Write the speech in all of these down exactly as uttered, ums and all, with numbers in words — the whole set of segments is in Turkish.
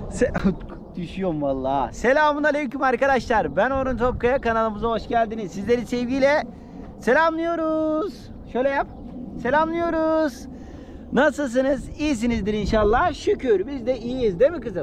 Se Düşüyorum vallahi. Selamun aleyküm arkadaşlar. Ben Orhun Topkaya, kanalımıza hoş geldiniz. Sizleri sevgiyle selamlıyoruz. Şöyle yap. Selamlıyoruz. Nasılsınız? İyisinizdir inşallah. Şükür biz de iyiyiz, değil mi kızım?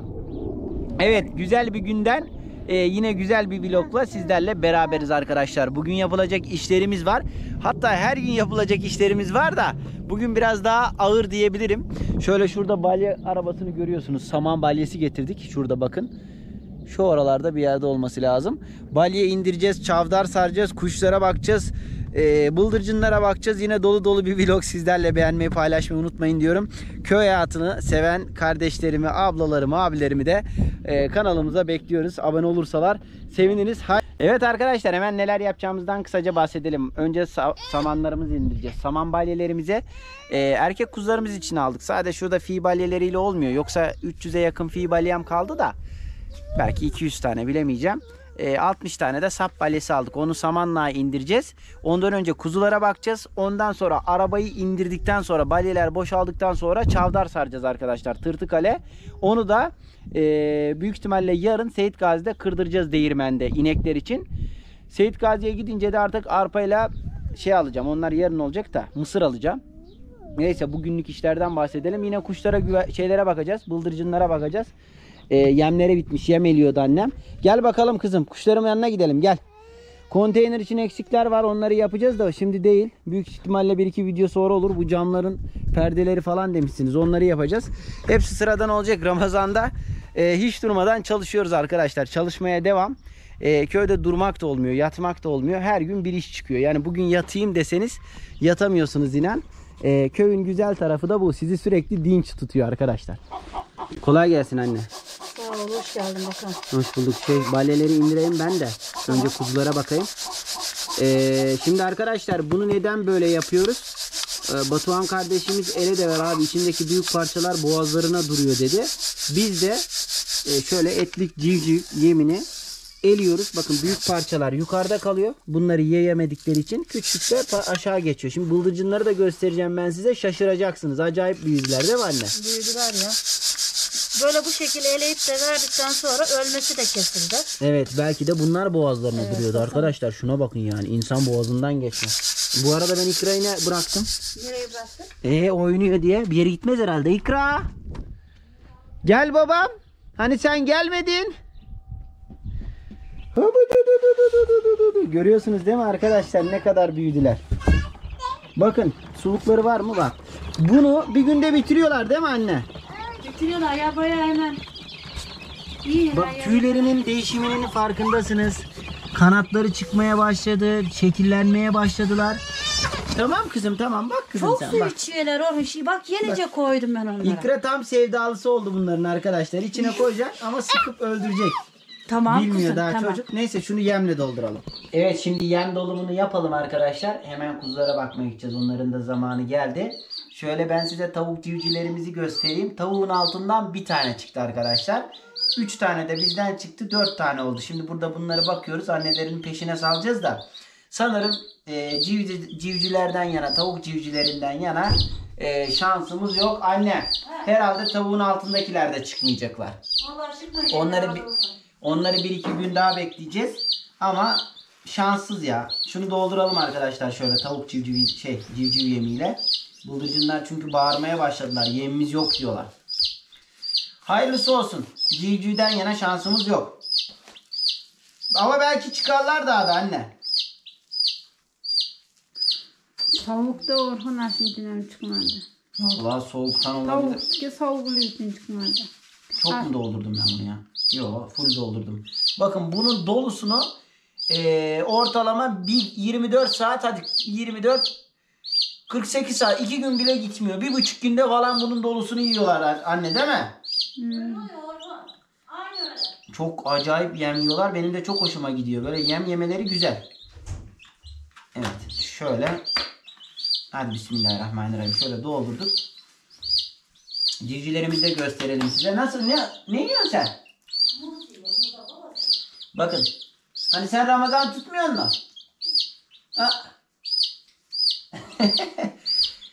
Evet, güzel bir günden e, yine güzel bir vlogla sizlerle beraberiz arkadaşlar. Bugün yapılacak işlerimiz var. Hatta her gün yapılacak işlerimiz var da bugün biraz daha ağır diyebilirim. Şöyle şurada balya arabasını görüyorsunuz. Saman balyesi getirdik. Şurada bakın. Şu oralarda bir yerde olması lazım. Balya indireceğiz, çavdar saracağız, kuşlara bakacağız. Ee, bıldırcınlara bakacağız. Yine dolu dolu bir vlog, sizlerle beğenmeyi, paylaşmayı unutmayın diyorum. Köy hayatını seven kardeşlerimi, ablalarımı, abilerimi de e, kanalımıza bekliyoruz. Abone olursalar seviniriz. Evet arkadaşlar, hemen neler yapacağımızdan kısaca bahsedelim. Önce sa samanlarımızı indireceğiz. Saman balyelerimize e, erkek kuzularımız için aldık. Sadece şurada fi balyeleriyle olmuyor. Yoksa üç yüze yakın fi balyem kaldı da belki iki yüz tane, bilemeyeceğim. E, altmış tane de sap balyesi aldık. Onu samanlığa indireceğiz. Ondan önce kuzulara bakacağız. Ondan sonra arabayı indirdikten sonra, balyeler boşaldıktan sonra çavdar saracağız arkadaşlar. Tırtıkale. Onu da e, büyük ihtimalle yarın Seyit Gazi'de kırdıracağız, değirmende inekler için. Seyit Gazi'ye gidince de artık arpayla şey alacağım. Onlar yarın olacak da mısır alacağım. Neyse, bugünlük işlerden bahsedelim. Yine kuşlara, şeylere bakacağız. Bıldırcınlara bakacağız. E, yemleri bitmiş. Yem eliyordu annem. Gel bakalım kızım. Kuşlarımın yanına gidelim. Gel. Konteyner için eksikler var. Onları yapacağız da şimdi değil. Büyük ihtimalle bir iki video sonra olur. Bu camların perdeleri falan demişsiniz. Onları yapacağız. Hepsi sıradan olacak. Ramazan'da e, hiç durmadan çalışıyoruz arkadaşlar. Çalışmaya devam. E, köyde durmak da olmuyor. Yatmak da olmuyor. Her gün bir iş çıkıyor. Yani bugün yatayım deseniz yatamıyorsunuz inan. E, köyün güzel tarafı da bu. Sizi sürekli dinç tutuyor arkadaşlar. Kolay gelsin anne. Sağ ol, hoş geldin bakalım. Hoş bulduk. Şey, balyeleri indireyim ben de. Önce kuzulara bakayım. Ee, şimdi arkadaşlar, bunu neden böyle yapıyoruz? Ee, Batuhan kardeşimiz ele de ver abi, içindeki büyük parçalar boğazlarına duruyor dedi. Biz de e, şöyle etlik civciv yemini eliyoruz. Bakın, büyük parçalar yukarıda kalıyor. Bunları yiyemedikleri için küçükler aşağı geçiyor. Şimdi bıldırcınları da göstereceğim ben size. Şaşıracaksınız. Acayip büyüdüler değil mi anne? Büyüdüler ya. Böyle bu şekilde eleyip de verdikten sonra ölmesi de kesildi. Evet, belki de bunlar boğazlarına Evet, duruyordu bakalım. arkadaşlar. Şuna bakın yani, insan boğazından geçme. Bu arada ben İkra'yı ne bıraktım? Nereye bıraktın? Ee oynuyor diye bir yere gitmez herhalde. İkra! Gel babam. Hani sen gelmedin? Görüyorsunuz değil mi arkadaşlar, ne kadar büyüdüler. Bakın, sulukları var mı? Bak. Bunu bir günde bitiriyorlar değil mi anne? Bitiriyorlar ya, bayağı hemen. İyi. Bak, tüylerinin değişiminin farkındasınız. Kanatları çıkmaya başladı, şekillenmeye başladılar. Tamam kızım, tamam, bak kızım Çok sen su bak. içiyorlar oğlum. Şey, bak yenice koydum ben onlara. İkra tam sevdalısı oldu bunların arkadaşlar. İçine koyacak ama sıkıp öldürecek. Tamam Bilmiyor kızım, daha tamam. çocuk. Neyse, şunu yemle dolduralım. Evet, şimdi yem dolumunu yapalım arkadaşlar. Hemen kuzulara bakmaya gideceğiz. Onların da zamanı geldi. Şöyle ben size tavuk civcivlerimizi göstereyim. Tavuğun altından bir tane çıktı arkadaşlar. Üç tane de bizden çıktı. Dört tane oldu. Şimdi burada bunları bakıyoruz. Annelerinin peşine salacağız da. Sanırım e, civciv, civcivlerden yana, tavuk civcivlerinden yana e, şansımız yok. Anne, herhalde tavuğun altındakiler de çıkmayacaklar. Vallahi çıkmayacak. Onları bir, onları bir iki gün daha bekleyeceğiz. Ama şanssız ya. Şunu dolduralım arkadaşlar, şöyle tavuk civciv şey civciv yemiyle. Bıldırcınlar çünkü bağırmaya başladılar. Yemimiz yok diyorlar. Hayırlısı olsun. Civcivden yana şansımız yok. Ama belki çıkarlar daha da anne. Tavukta Orhun aslında çıkmadı. Vallahi soğuktan olabilir. Tavuk ki soğukluğu için çıkmadı. Çok mu doldurdum ben bunu ya? Yok, full doldurdum. Bakın, bunun dolusunu e, ortalama bir yirmi dört saat, hadi yirmi dört kırk sekiz saat, iki gün bile gitmiyor. Bir buçuk günde falan bunun dolusunu yiyorlar anne, değil mi? Hmm. Çok acayip yem yiyorlar. Benim de çok hoşuma gidiyor. Böyle yem yemeleri güzel. Evet, şöyle. Hadi bismillahirrahmanirrahim. Şöyle doldurduk. Civcivlerimizi de gösterelim size. Nasıl? Ne, ne yiyorsun sen? Bakın. Hani sen Ramazan tutmuyor musun?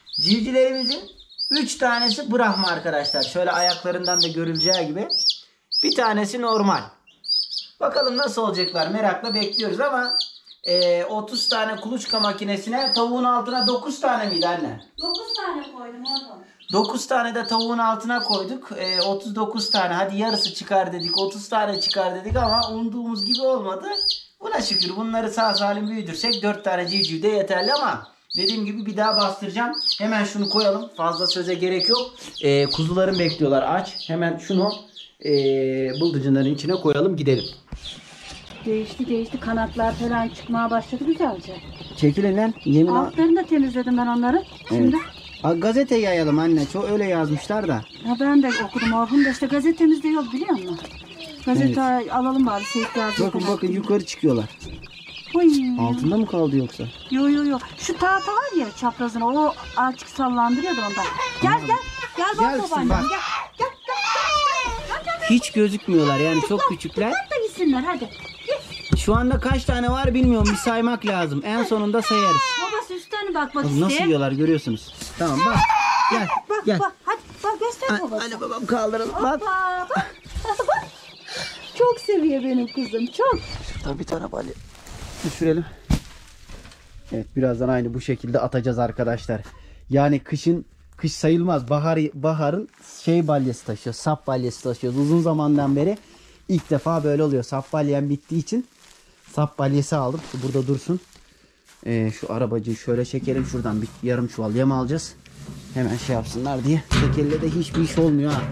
Civcivlerimizin üç tanesi Brahma arkadaşlar. Şöyle ayaklarından da görüleceği gibi. Bir tanesi normal. Bakalım nasıl olacaklar, merakla bekliyoruz ama e, otuz tane kuluçka makinesine tavuğun altına dokuz tane miydi anne? dokuz tane koydum oğlum. dokuz tane de tavuğun altına koyduk. E, otuz dokuz tane. Hadi yarısı çıkar dedik. otuz tane çıkar dedik ama umduğumuz gibi olmadı. Buna şükür bunları sağ salim büyütürsek dört tane civciv de yeterli ama dediğim gibi bir daha bastıracağım. Hemen şunu koyalım. Fazla söze gerek yok. E, kuzularım bekliyorlar aç. Hemen şunu e, bıldırcınların içine koyalım gidelim. Değişti değişti. Kanatlar falan çıkmaya başladı güzelce. Çekilin lan. Yemin Altlarını da temizledim ben onları. Şimdi. Evet. Gazete yayalım anne. Çok öyle yazmışlar da. Ha, ben de okudum oğlum da işte gazetemizde yok biliyor musun? Gazete alalım bari Seyit Gazi. Bakın bakın yukarı çıkıyorlar. Oy. Altında mı kaldı yoksa? Yo yo yo. Şu tahta var ya çaprazına o açık sallandırıyordu ondan. Gel gel. Gel bak Gelsin, babaannem bak. gel. Gel gel gel. Gel, gel. Hiç gözükmüyorlar yani çok küçükler. Bak da gitsinler hadi. Şu anda kaç tane var bilmiyorum. Bir saymak lazım. En sonunda sayarız. Babası üstlerine bakmak Nasıl istiyor. yiyorlar görüyorsunuz. Tamam bak. Gel. Bak Gel. bak hadi bak göster babası. Hadi babam kaldıralım. Bak. Hoppa bak. Bak. Çok seviyor benim kızım çok. Şurada bir tane balya düşürelim. Evet birazdan aynı bu şekilde atacağız arkadaşlar. Yani kışın kış sayılmaz. Bahar baharın şey balyası taşıyor. Sap balyası taşıyoruz. Uzun zamandan beri ilk defa böyle oluyor. Sap balyam bittiği için sap balyası aldım. Şu burada dursun. Ee, şu arabacıyı şöyle çekelim. Şuradan bir yarım çuval yem alacağız. Hemen şey yapsınlar diye. Tekelle de hiçbir iş olmuyor ha.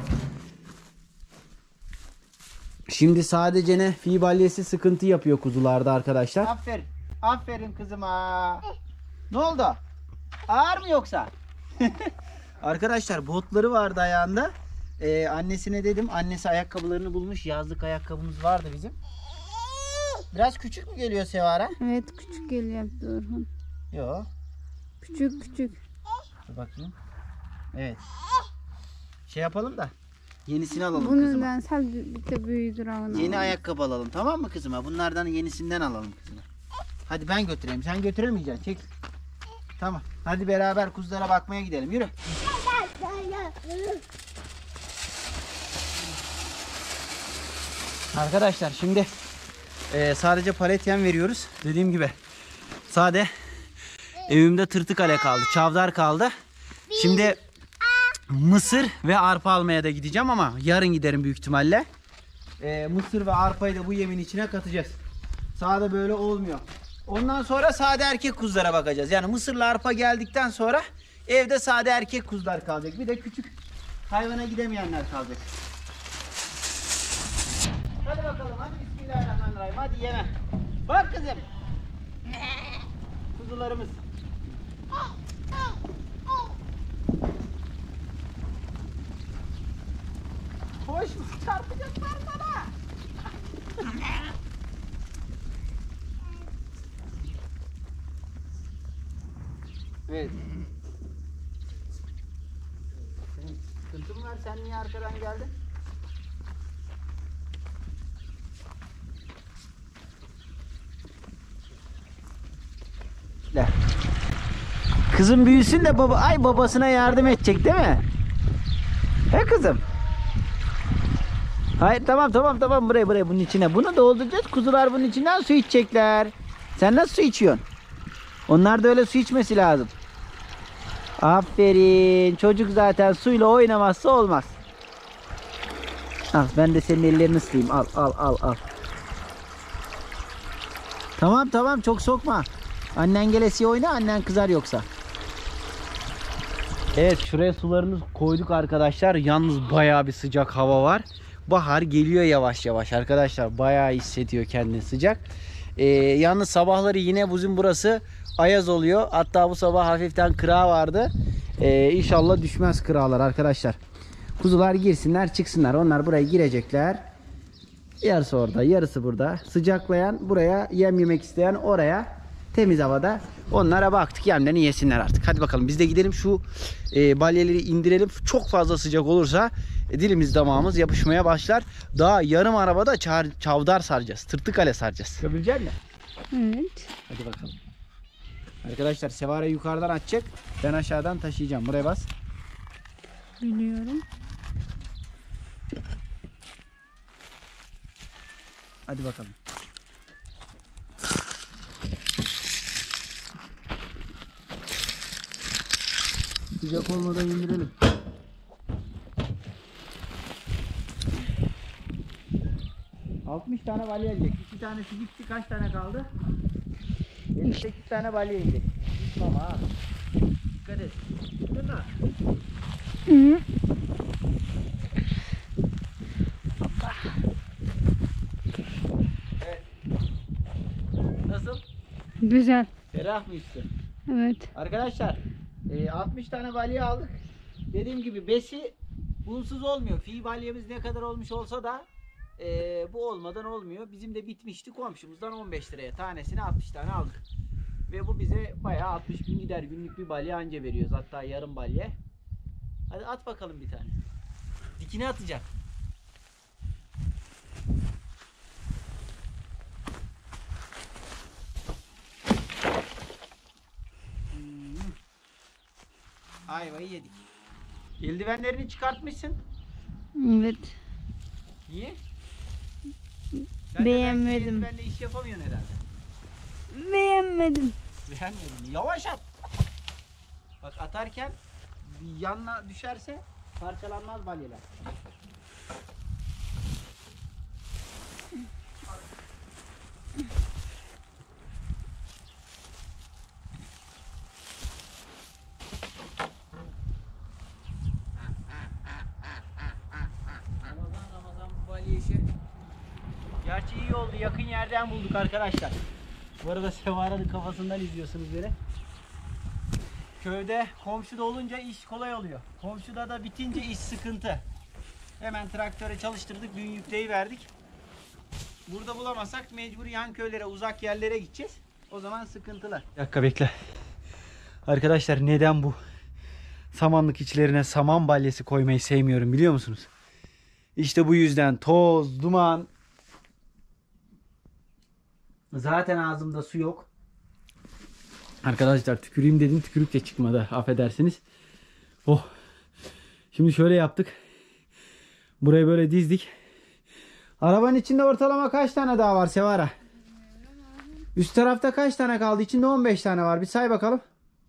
Şimdi sadece ne? Fi balyesi sıkıntı yapıyor kuzularda arkadaşlar. Aferin. Aferin kızıma. Ne oldu? Ağır mı yoksa? Arkadaşlar botları vardı ayağında. Ee, annesine dedim. Annesi ayakkabılarını bulmuş. Yazlık ayakkabımız vardı bizim. Biraz küçük mü geliyor Sevara? Evet küçük geliyor Orhan. Yok. Küçük küçük. Dur bakayım. Evet. Şey yapalım da. Yenisini alalım Bunun kızıma. ben sadece bir de büyüdür ona. Yeni ayakkabı alalım tamam mı kızıma? Bunlardan yenisinden alalım kızıma. Hadi ben götüreyim. Sen götüremeyeceksin. Çek. Tamam. Hadi beraber kuzulara bakmaya gidelim. Yürü. Arkadaşlar şimdi e, sadece palet yem veriyoruz. Dediğim gibi sade evimde tırtıkale kaldı. Çavdar kaldı. Şimdi mısır ve arpa almaya da gideceğim ama yarın giderim büyük ihtimalle. E, mısır ve arpayı da bu yemin içine katacağız. Sade böyle olmuyor. Ondan sonra sade erkek kuzulara bakacağız. Yani mısırla arpa geldikten sonra evde sade erkek kuzular kalacak. Bir de küçük hayvana gidemeyenler kalacak. Hadi bakalım hadi bismillahirrahmanirrahim. Hadi yeme. Bak kızım. Kuzularımız. Hoş mu? Çarpacaklar bana. Evet. Senin sıkıntın var. Sen niye arkadan geldin? Kızım büyüsün de baba ay babasına yardım edecek değil mi? He kızım. Hayır tamam tamam tamam buraya buraya bunun içine. Bunu dolduracağız. Kuzular bunun içinden su içecekler. Sen nasıl su içiyorsun? Onlar da öyle su içmesi lazım. Aferin. Çocuk zaten suyla oynamazsa olmaz. Al ben de senin ellerini ıslayayım. Al al al al. Tamam tamam çok sokma. Annen gelesiye oyna annen kızar yoksa. Evet şuraya sularımızı koyduk arkadaşlar. Yalnız bayağı bir sıcak hava var. Bahar geliyor yavaş yavaş arkadaşlar. Bayağı hissediyor kendini sıcak. Ee, yalnız sabahları yine bizim burası ayaz oluyor. Hatta bu sabah hafiften kıra vardı. Ee, İnşallah düşmez kıralar arkadaşlar. Kuzular girsinler çıksınlar. Onlar buraya girecekler. Yarısı orada yarısı burada. Sıcaklayan buraya, yem yemek isteyen oraya. Temiz havada. Onlara baktık yemlerini yesinler artık. Hadi bakalım biz de gidelim şu e, balyeleri indirelim. Çok fazla sıcak olursa e, dilimiz damağımız yapışmaya başlar. Daha yarım arabada çar, çavdar saracağız. Tırtıkale saracağız. Görebilecek misin? Evet. Hadi bakalım. Arkadaşlar Sevara yukarıdan açacak. Ben aşağıdan taşıyacağım. Buraya bas. Biliyorum. Hadi bakalım. Sıcak olmadan indirelim. altmış tane balya gelecek. iki tanesi gitti. Kaç tane kaldı? elli sekiz tane balya indi. Tamam ha. Dikkat et. Değil mi? Hı. Evet. Nasıl? Güzel. Ferah mı üstü? Evet. Arkadaşlar e, altmış tane balya aldık. Dediğim gibi besi bunsuz olmuyor. Fi balyamız ne kadar olmuş olsa da e, bu olmadan olmuyor. Bizim de bitmişti, komşumuzdan on beş liraya tanesini altmış tane aldık. Ve bu bize bayağı altmış bin gider. Günlük bir balya anca veriyoruz. Hatta yarım balya. Hadi at bakalım bir tane. Dikine atacak. Hmm. Ayvayı yedik. Eldivenlerini çıkartmışsın. Evet. Niye? Sen de Beğenmedim. belki eldivenle iş yapamıyorsun herhalde. Beğenmedim. Beğenmedim. Yavaş at. Bak atarken bir yanına düşerse parçalanmaz balyalar. Ramazan Ramazan bu balya işi. Gerçi iyi oldu. Yakın yerden bulduk arkadaşlar. Bu arada Sevara'nın kafasından izliyorsunuz beni. Köyde komşuda olunca iş kolay oluyor. Komşuda da bitince iş sıkıntı. Hemen traktöre çalıştırdık. Dün yükleyi verdik. Burada bulamazsak mecbur yan köylere, uzak yerlere gideceğiz. O zaman sıkıntılar. Bir dakika bekle. Arkadaşlar neden bu samanlık içlerine saman balyası koymayı sevmiyorum biliyor musunuz? İşte bu yüzden toz, duman. Zaten ağzımda su yok. Arkadaşlar tüküreyim dedim, tükürük de çıkmadı, affedersiniz. Oh. Şimdi şöyle yaptık. Burayı böyle dizdik. Arabanın içinde ortalama kaç tane daha var Sevara? Üst tarafta kaç tane kaldı? İçinde on beş tane var. Bir say bakalım.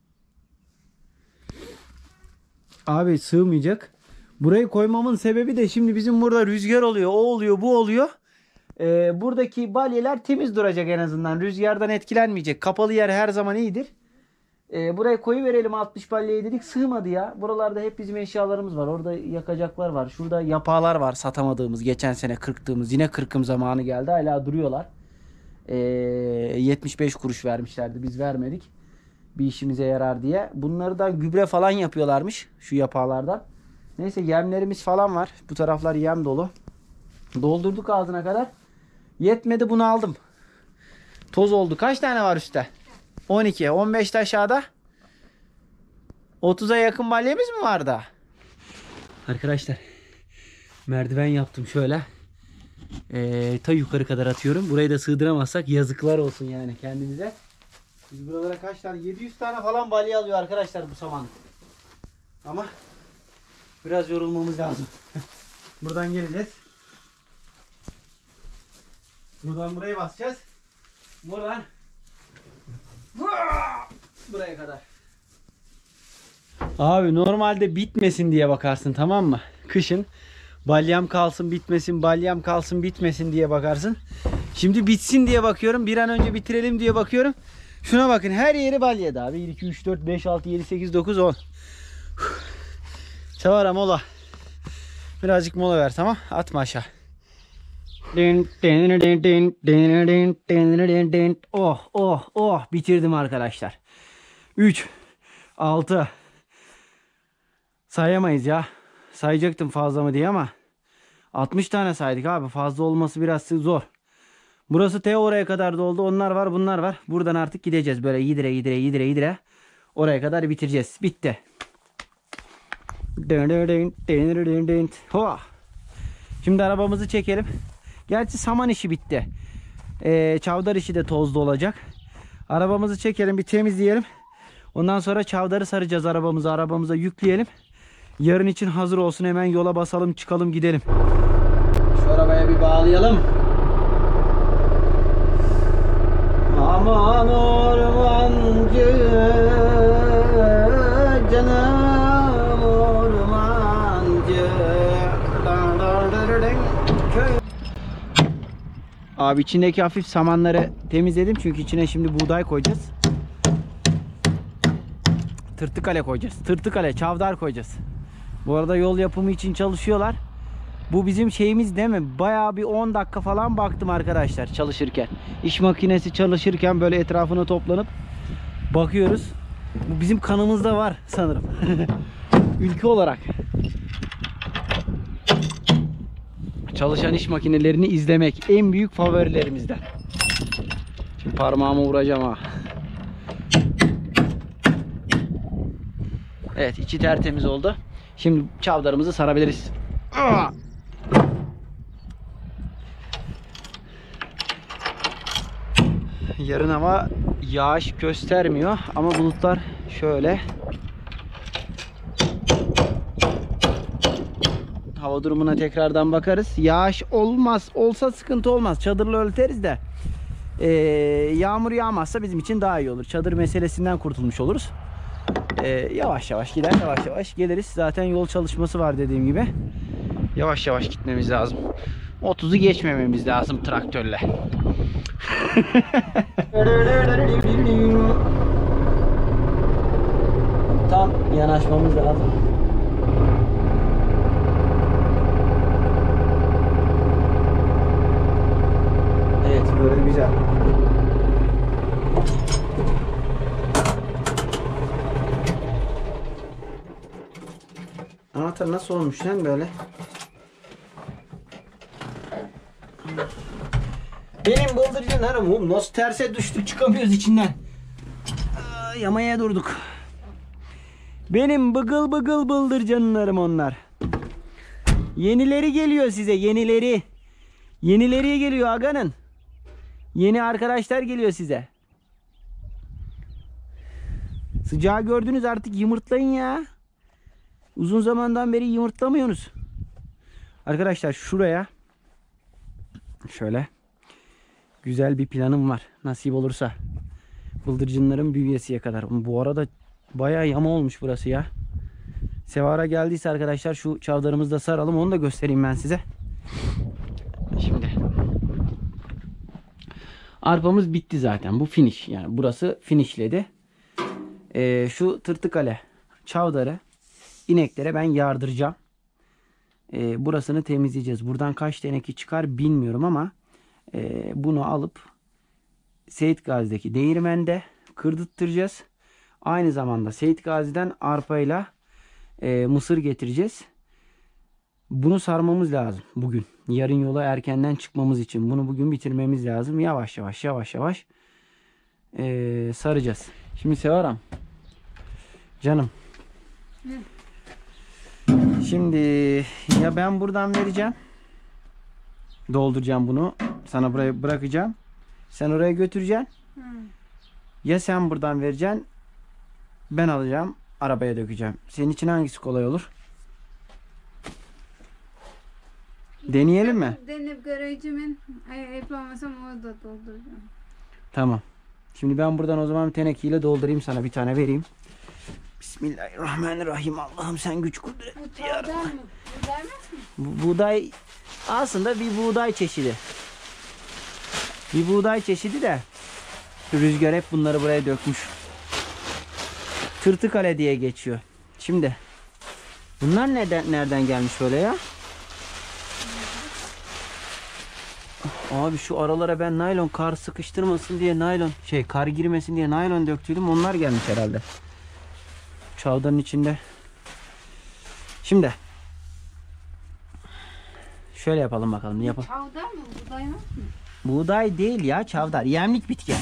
Abi sığmayacak. Burayı koymamın sebebi de şimdi bizim burada rüzgar oluyor. O oluyor, bu oluyor. Ee, buradaki balyeler temiz duracak en azından. Rüzgardan etkilenmeyecek. Kapalı yer her zaman iyidir. Ee, buraya koyu verelim altmış balyayı dedik. Sığmadı ya. Buralarda hep bizim eşyalarımız var. Orada yakacaklar var. Şurada yapağlar var satamadığımız. Geçen sene kırktığımız. Yine kırkım zamanı geldi. Hala duruyorlar. Ee, yetmiş beş kuruş vermişlerdi. Biz vermedik. Bir işimize yarar diye. Bunları da gübre falan yapıyorlarmış. Şu yapağlardan. Neyse yemlerimiz falan var. Bu taraflar yem dolu. Doldurduk ağzına kadar. Yetmedi, bunu aldım. Toz oldu. Kaç tane var üstte? on iki. on beş de aşağıda. otuza yakın balyemiz mi var da? Arkadaşlar merdiven yaptım şöyle. Ee, ta yukarı kadar atıyorum. Burayı da sığdıramazsak yazıklar olsun yani kendimize. Biz buralara kaç tane? yedi yüz tane falan balya alıyor arkadaşlar bu samanlık. Ama biraz yorulmamız lazım. Buradan geleceğiz. Buradan buraya basacağız. Buradan buraya kadar. Abi normalde bitmesin diye bakarsın, tamam mı? Kışın balyam kalsın bitmesin, balyam kalsın bitmesin diye bakarsın. Şimdi bitsin diye bakıyorum. Bir an önce bitirelim diye bakıyorum. Şuna bakın, her yeri balyada abi. bir, iki, üç, dört, beş, altı, yedi, sekiz, dokuz, on. Sevara mola. Birazcık mola ver, tamam. Atma aşağı. Oh oh oh, bitirdim arkadaşlar. üç, altı. Sayamayız ya. Sayacaktım fazla mı diye ama altmış tane saydık abi. Fazla olması biraz zor. Burası T oraya kadar doldu. Onlar var, bunlar var. Buradan artık gideceğiz böyle yedire yedire yedire yedire. Oraya kadar bitireceğiz. Bitti. Şimdi arabamızı çekelim. Gerçi saman işi bitti. Ee, çavdar işi de tozlu olacak. Arabamızı çekelim, bir temizleyelim. Ondan sonra çavdarı saracağız arabamıza. Arabamıza yükleyelim. Yarın için hazır olsun. Hemen yola basalım, çıkalım, gidelim. Şu arabaya bir bağlayalım. Köy. Abi içindeki hafif samanları temizledim çünkü içine şimdi buğday koyacağız. Tırtıkale koyacağız. Tırtıkale, çavdar koyacağız. Bu arada yol yapımı için çalışıyorlar. Bu bizim şeyimiz değil mi? Bayağı bir on dakika falan baktım arkadaşlar çalışırken. İş makinesi çalışırken böyle etrafına toplanıp bakıyoruz. Bu bizim kanımızda var sanırım. Ülke olarak. Çalışan iş makinelerini izlemek en büyük favorilerimizden. Şimdi parmağımı vuracağım ha. Evet, içi tertemiz oldu. Şimdi çavdarımızı sarabiliriz. Aa! Yarın hava yağış göstermiyor ama bulutlar şöyle. Hava durumuna tekrardan bakarız. Yağış olmaz, olsa sıkıntı olmaz. Çadırla örteriz de. Ee, yağmur yağmazsa bizim için daha iyi olur. Çadır meselesinden kurtulmuş oluruz. Ee, yavaş yavaş gider, yavaş yavaş geliriz. Zaten yol çalışması var dediğim gibi. Yavaş yavaş gitmemiz lazım. otuzu geçmememiz lazım traktörle. Tam yanaşmamız lazım. Evet, böyle güzel. Anahtar nasıl olmuş lan böyle? Benim bıldırcınlarım oğlum nasıl terse düştük çıkamıyoruz içinden. Aa, yamaya durduk. Benim bıgıl bıgıl bıldırcınlarım onlar. Yenileri geliyor size, yenileri. Yenileri geliyor aganın. Yeni arkadaşlar geliyor size. Sıcağı gördünüz artık yumurtlayın ya. Uzun zamandan beri yumurtlamıyorsunuz. Arkadaşlar şuraya şöyle güzel bir planım var. Nasip olursa. Bıldırcınların büyüyesiye kadar. Bu arada bayağı yama olmuş burası ya. Sevara geldiyse arkadaşlar şu çavdarımızı da saralım. Onu da göstereyim ben size. Şimdi. Arpamız bitti zaten. Bu finish. Yani burası finishledi. Ee, şu tırtıkale çavdarı ineklere ben yardıracağım. Ee, burasını temizleyeceğiz. Buradan kaç teneke çıkar bilmiyorum ama e, bunu alıp Seyit Gazi'deki değirmende kırdırtacağız. Aynı zamanda Seyit Gazi'den arpayla e, mısır getireceğiz. Bunu sarmamız lazım bugün. Yarın yola erkenden çıkmamız için. Bunu bugün bitirmemiz lazım. Yavaş yavaş yavaş yavaş e, saracağız. Şimdi Sevaram. Canım. Hı. Şimdi ya ben buradan vereceğim. Dolduracağım bunu. Sana buraya bırakacağım. Sen oraya götüreceksin. Hı. Ya sen buradan vereceksin. Ben alacağım. Arabaya dökeceğim. Senin için hangisi kolay olur? Deneyelim mi? Deneyip göreceğim. Yapamazsam onu da dolduracağım. Tamam. Şimdi ben buradan o zaman tenekeyle doldurayım sana. Bir tane vereyim. Bismillahirrahmanirrahim. Allah'ım sen güç kudret. Bu buğday mı? Buğday mı? Bu buğday aslında bir buğday çeşidi. Bir buğday çeşidi de rüzgar hep bunları buraya dökmüş. Tırtıkale diye geçiyor. Şimdi bunlar nereden nereden gelmiş böyle ya? Abi şu aralara ben naylon kar sıkıştırmasın diye naylon şey kar girmesin diye naylon döktüydüm. Onlar gelmiş herhalde. Çavdarın içinde. Şimdi şöyle yapalım bakalım. Yapalım. Çavdar mı? Buğday mı? Buğday değil ya, çavdar. Yemlik bitki.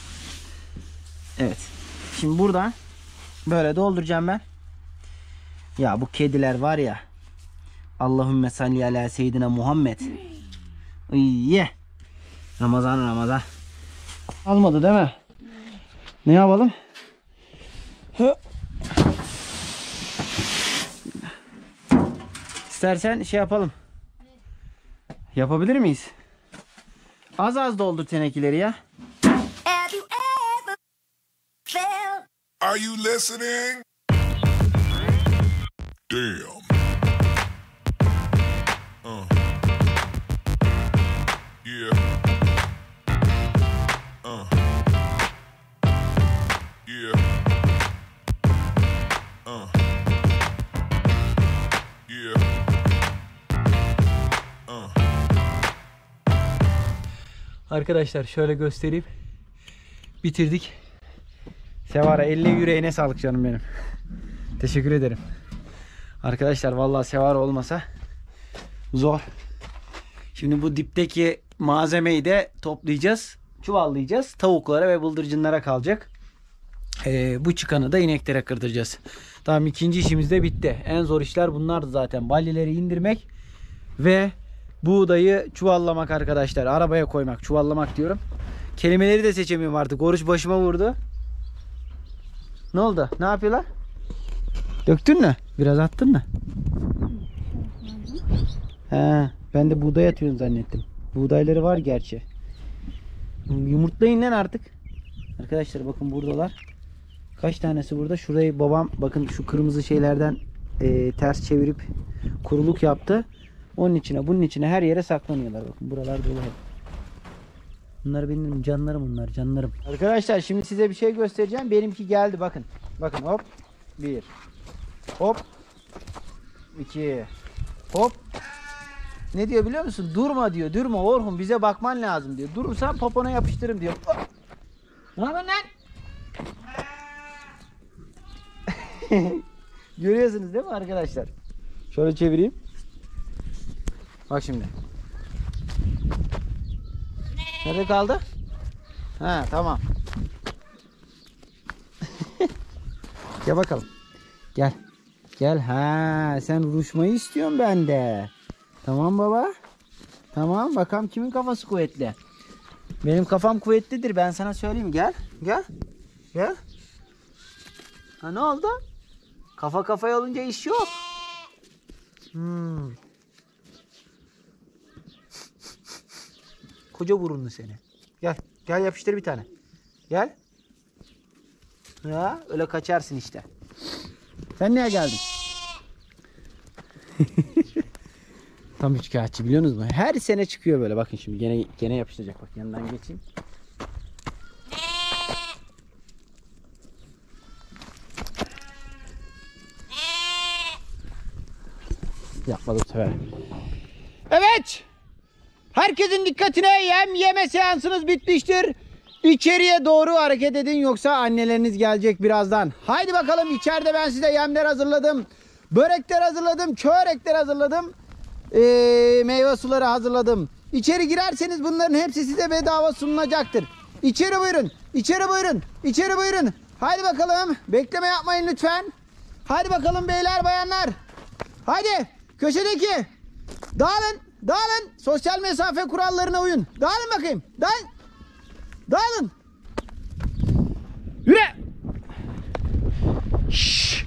Evet. Şimdi buradan böyle dolduracağım ben. Ya bu kediler var ya. Allahümme salli ala seyyidina Muhammed. İyi. Ramazan Ramazan. Almadı değil mi? Ne yapalım? Hı. İstersen şey yapalım. Yapabilir miyiz? Az az doldur tenekeleri ya. Are you listening? Damn. Uh. Arkadaşlar şöyle göstereyim. Bitirdik. Sevara eline yüreğine sağlık canım benim. Teşekkür ederim. Arkadaşlar vallahi Sevara olmasa zor. Şimdi bu dipteki malzemeyi de toplayacağız. Çuvallayacağız. Tavuklara ve bıldırcınlara kalacak. Ee, bu çıkanı da ineklere kırdıracağız. Tamam, ikinci işimiz de bitti. En zor işler bunlardı zaten. Balyeleri indirmek ve buğdayı çuvallamak arkadaşlar. Arabaya koymak. Çuvallamak diyorum. Kelimeleri de seçemiyorum artık. Oruç başıma vurdu. Ne oldu? Ne yapıyorlar? Döktün mü? Biraz attın mı? He, ben de buğday atıyorsun zannettim. Buğdayları var gerçi. Yumurtlayın lan artık. Arkadaşlar bakın buradalar. Kaç tanesi burada? Şurayı babam bakın şu kırmızı şeylerden e, ters çevirip kuruluk yaptı. Onun içine bunun içine her yere saklanıyorlar. Bakın buralar dolu. Bunlar benim canlarım, bunlar canlarım. Arkadaşlar şimdi size bir şey göstereceğim. Benimki geldi bakın. Bakın hop. Bir. Hop. İki. Hop. Ne diyor biliyor musun? Durma diyor. Durma Orhun, bize bakman lazım diyor. Durursan popona yapıştırırım diyor. Hop. Ne yapıyorsun lan? Görüyorsunuz değil mi arkadaşlar? Şöyle çevireyim. Bak şimdi. Nerede kaldı? Ha tamam. Gel bakalım. Gel. Gel. Ha sen ruşmayı istiyorsun bende. Tamam baba. Tamam, bakalım kimin kafası kuvvetli. Benim kafam kuvvetlidir, ben sana söyleyeyim. Gel. Gel. Gel. Ha ne oldu? Kafa kafaya olunca iş yok. Hmm. Koca burunlu seni. Gel. Gel yapıştır bir tane. Gel. Ya öyle kaçarsın işte. Sen niye geldin? Tam üçkağıtçı, biliyorsunuz mu? Her sene çıkıyor böyle. Bakın şimdi gene gene yapıştıracak. Bak yanından geçeyim. Yapmadı bu sefer. Evet. Herkesin dikkatine, yem yeme seansınız bitmiştir. İçeriye doğru hareket edin, yoksa anneleriniz gelecek birazdan. Haydi bakalım, içeride ben size yemler hazırladım. Börekler hazırladım, çörekler hazırladım. Ee, meyve suları hazırladım. İçeri girerseniz bunların hepsi size bedava sunulacaktır. İçeri buyurun, içeri buyurun, içeri buyurun. Haydi bakalım, bekleme yapmayın lütfen. Haydi bakalım beyler bayanlar. Haydi köşedeki dağılın, dağılın. Sosyal mesafe kurallarına uyun. Dağılın bakayım, dağılın. Dağılın. Yürü. Şşş.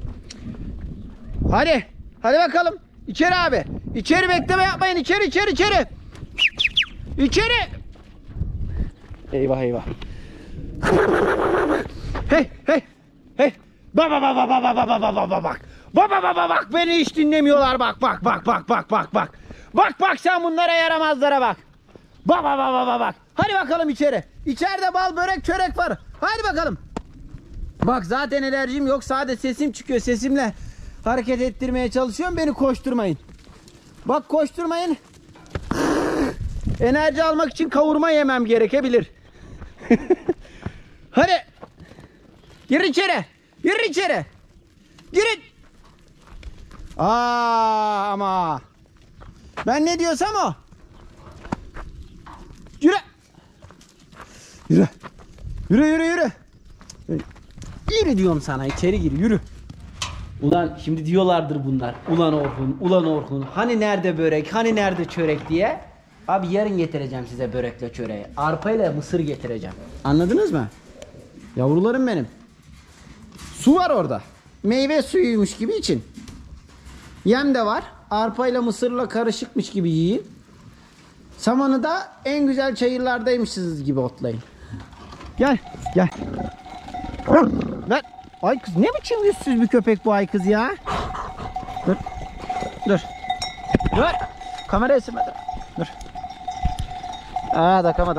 Hadi, hadi bakalım. İçeri abi. İçeri bekleme yapmayın. İçeri, içeri, içeri. İçeri. Eyvah eyvah. Hey, hey, hey. Baba baba baba baba baba baba bak. Baba baba bak, beni hiç dinlemiyorlar. Bak bak bak bak bak bak bak. Bak bak sen bunlara yaramazlara bak. Baba baba baba bak. Hadi bakalım içeri. İçeride bal, börek, çörek var. Hadi bakalım. Bak zaten enerjim yok. Sadece sesim çıkıyor. Sesimle hareket ettirmeye çalışıyorum. Beni koşturmayın. Bak koşturmayın. Enerji almak için kavurma yemem gerekebilir. Hadi. Gir içeri. Gir içeri. Girin. Aa ama. Ben ne diyorsam o. Yürü. Yürü. Yürü yürü yürü. Yürü diyorum sana, içeri gir, yürü. Ulan şimdi diyorlardır bunlar. Ulan Orhun, ulan Orhun. Hani nerede börek, hani nerede çörek diye. Abi yarın getireceğim size börekle çöreği. Arpayla mısır getireceğim. Anladınız mı? Yavrularım benim. Su var orada. Meyve suyuymuş gibi için. Yem de var. Arpayla mısırla karışıkmış gibi yiyin. Samanı da en güzel çayırlardaymışsınız gibi otlayın. Gel, gel. Ver. Ay kız, ne biçim yüzsüz bir köpek bu ay kız ya. Dur. Dur. Dur. Kamera ısırmadı. Dur. Aa takamadım.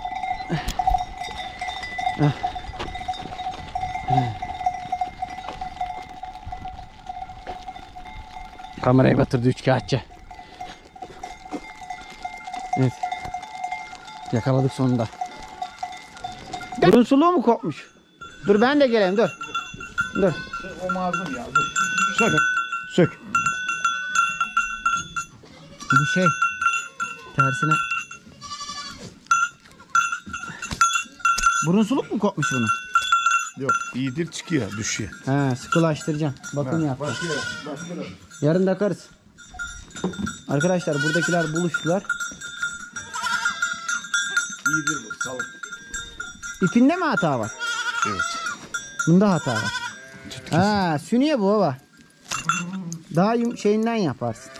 Kamerayı batırdı üçkağıtçı. Evet. Yakaladık sonunda. Burun suluğu mu kopmuş? Dur ben de geleyim dur. Dur. O mazlum ya. Dur. Sök. Sök. Bu şey. Tersine. Burun suluk mu kopmuş bunun? Yok iyidir çıkıyor düşüyor. He, sıkılaştıracağım. Bakım yapacağım. Başka, başka. Yarın takarız. Arkadaşlar buradakiler buluştular. İyidir bu salık. İpinde mi hata var? Evet. Bunda hata var. Ha, sünniye bu baba. Daha yum şeyinden yaparsın.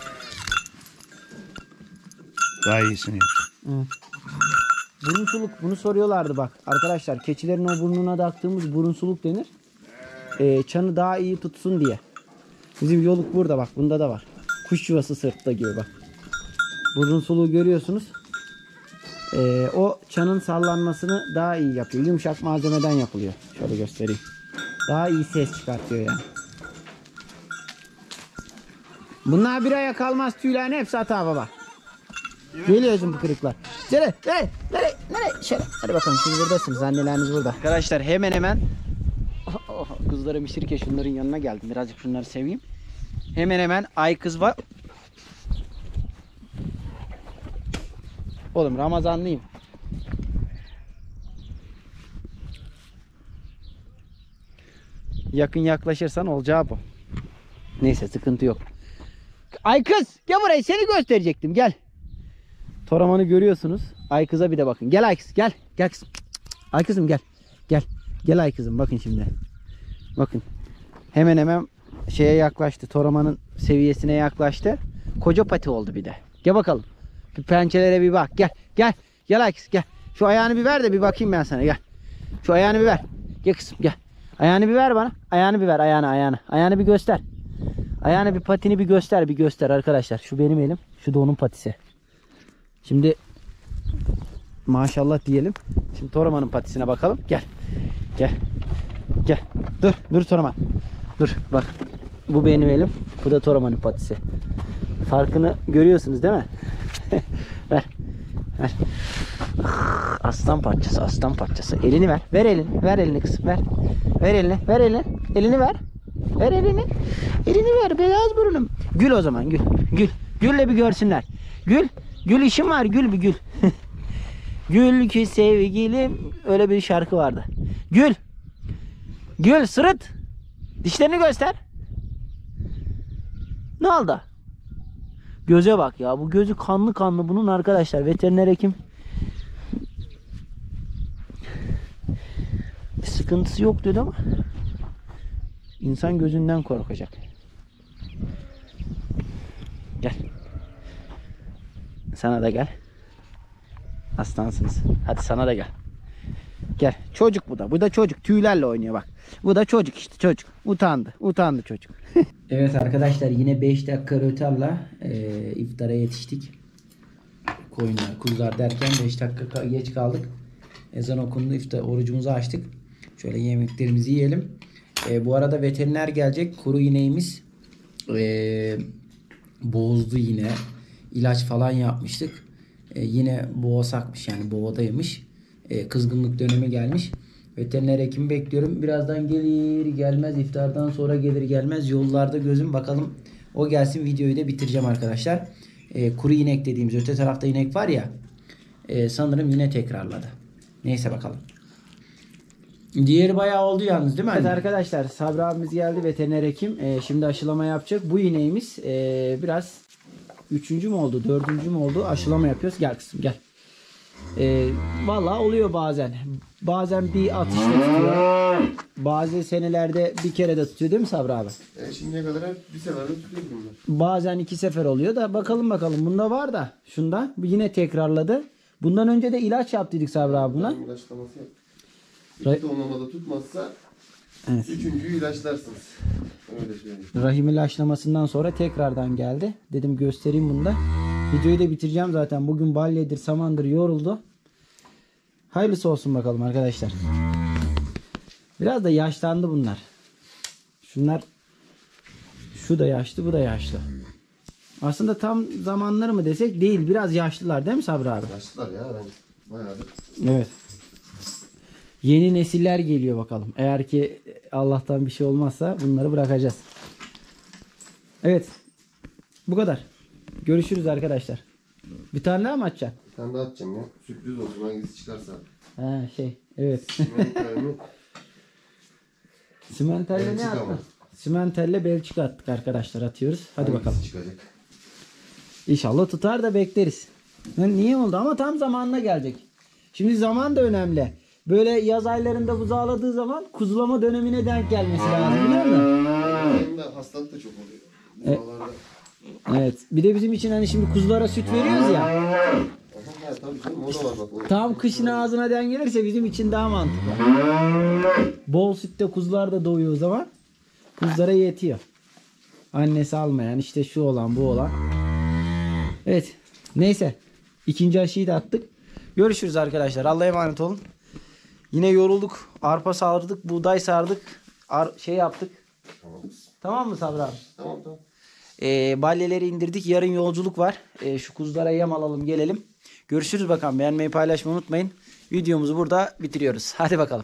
Daha iyisini yapacağım. Evet. Burun suluk bunu soruyorlardı bak. Arkadaşlar keçilerin o burnuna taktığımız burun suluk denir. Ee, çanı daha iyi tutsun diye. Bizim yoluk burada bak. Bunda da var. Kuş yuvası sırtta gibi bak. Burun suluğu görüyorsunuz. Ee, o çanın sallanmasını daha iyi yapıyor. Yumuşak malzemeden yapılıyor. Şöyle göstereyim. Daha iyi ses çıkartıyor yani. Bunlar bir aya kalmaz, tüylerin hepsi hata baba. Geliyor şimdi bu kırıklar. Nereye? Nereye? Nereye? Nereye? Şöyle. Hadi bakalım siz buradasınız. Anneleriniz burada. Arkadaşlar hemen hemen oh, oh, kızlarım işirken şunların yanına geldim. Birazcık şunları seveyim. Hemen hemen ay kız var. Oğlum Ramazanlıyım. Yakın yaklaşırsan olacağı bu. Neyse sıkıntı yok. Ay kız gel buraya, seni gösterecektim, gel. Toramanı görüyorsunuz. Ay kıza bir de bakın. Gel ay kız, gel. Gel kızım. Ay kızım gel. Gel. Gel ay kızım, bakın şimdi. Bakın. Hemen hemen şeye yaklaştı. Toramanın seviyesine yaklaştı. Koca pati oldu bir de. Gel bakalım. Bir pençelere bir bak. Gel. Gel. Gel ay kız gel. Şu ayağını bir ver de bir bakayım ben sana, gel. Şu ayağını bir ver. Gel kızım gel. Ayağını bir ver bana. Ayağını bir ver, ayağını ayağını. Ayağını bir göster. Ayağını bir, patini bir göster, bir göster arkadaşlar. Şu benim elim. Şu da onun patisi. Şimdi maşallah diyelim. Şimdi Toraman'ın patisine bakalım. Gel. Gel. Gel. Dur. Dur Toraman. Dur. Bak. Bu benim elim. Bu da Toraman'ın patisi. Farkını görüyorsunuz değil mi? Ver. Ver. Aslan parçası. Aslan parçası. Elini ver. Ver elini. Ver elini kızım. Ver. Ver elini. Ver elini. Elini ver. Ver elini. Elini ver. Beyaz burnum. Gül o zaman. Gül. Gül. Gülle bir görsünler. Gül. Gül işim var, gül bir gül. Gül ki sevgilim, öyle bir şarkı vardı. Gül. Gül sırıt. Dişlerini göster. Ne oldu? Göze bak ya, bu gözü kanlı kanlı bunun arkadaşlar. Veteriner hekim bir sıkıntısı yok dedi ama insan gözünden korkacak. Gel. Sana da gel. Aslansınız. Hadi sana da gel. Gel. Çocuk bu da. Bu da çocuk. Tüylerle oynuyor bak. Bu da çocuk işte, çocuk. Utandı. Utandı çocuk. Evet arkadaşlar, yine beş dakika rötarla e, iftara yetiştik. Koyunlar, kuzular derken beş dakika geç kaldık. Ezan okundu, iftar orucumuzu açtık. Şöyle yemeklerimizi yiyelim. E, bu arada veteriner gelecek. Kuru ineğimiz e, bozdu yine. İlaç falan yapmıştık. Ee, yine boğa sakmış, yani boğadaymış. Ee, kızgınlık dönemi gelmiş. Veteriner hekimi bekliyorum. Birazdan gelir gelmez, iftardan sonra gelir gelmez yollarda gözüm, bakalım o gelsin, videoyu da bitireceğim arkadaşlar. Ee, kuru inek dediğimiz öte tarafta inek var ya, e, sanırım yine tekrarladı. Neyse bakalım. Diğeri bayağı oldu yalnız değil mi? Evet arkadaşlar, Sabri abimiz geldi, veteriner hekim. Ee, şimdi aşılama yapacak. Bu ineğimiz e, biraz üçüncü mü oldu, dördüncü mü oldu, aşılama yapıyoruz. Gel kızım gel. Ee, vallahi oluyor bazen. Bazen bir atışla tutuyor. Bazı senelerde bir kere de tutuyor değil mi Sabri abi? E şimdiye kadar hep bir seferde tutuyor bunlar. Bazen iki sefer oluyor da bakalım bakalım. Bunda var da şunda yine tekrarladı. Bundan önce de ilaç yaptıydık Sabri abi buna. İlaçlaması yap. Ra- İki donlamada tutmazsa Evet. üçüncüyü ilaçlarsınız. Öyle söyleyeyim. Rahim ilaçlamasından sonra tekrardan geldi. Dedim göstereyim bunu da. Videoyu da bitireceğim zaten. Bugün balyedir, samandır, yoruldu. Hayırlısı olsun bakalım arkadaşlar. Biraz da yaşlandı bunlar. Şunlar, şu da yaşlı, bu da yaşlı. Aslında tam zamanları mı desek değil. Biraz yaşlılar değil mi Sabri abi? Yaşlılar ya bence. Bayağıdır. Evet. Yeni nesiller geliyor bakalım. Eğer ki Allah'tan bir şey olmazsa bunları bırakacağız. Evet. Bu kadar. Görüşürüz arkadaşlar. Bir tane daha mı açacaksın? Bir tane daha atacağım ya. Sürpriz olsun hangisi çıkarsa. Ha şey. Evet. Simenterimi Simentelle ne Belçika attık? mı? Simentelle Belçika attık arkadaşlar. Atıyoruz. Hadi hangisi bakalım. çıkacak? İnşallah tutar da bekleriz. Yani niye oldu ama tam zamanına gelecek. Şimdi zaman da önemli. Böyle yaz aylarında buzağladığı zaman kuzulama dönemine denk gelmesi lazım, biliyor musun? Benim de hastalık da çok oluyor. Buzalarda. Evet. Bir de bizim için hani şimdi kuzulara süt veriyoruz ya. Aha, ha, tabii canım o da var bak. O- Tam kışın ağzına denk gelirse bizim için daha mantıklı. Bol sütte kuzular da doğuyor o zaman. Kuzulara yetiyor. Annesi almayan işte şu olan bu olan. Evet. Neyse. İkinci aşıyı da attık. Görüşürüz arkadaşlar. Allah'a emanet olun. Yine yorulduk. Arpa sardık. Buğday sardık. Ar- şey yaptık. Tamam. Tamam mı Sabri abi? Tamam tamam. Ee, balyeleri indirdik. Yarın yolculuk var. Ee, şu kuzulara yem alalım gelelim. Görüşürüz bakalım. Beğenmeyi paylaşmayı unutmayın. Videomuzu burada bitiriyoruz. Hadi bakalım.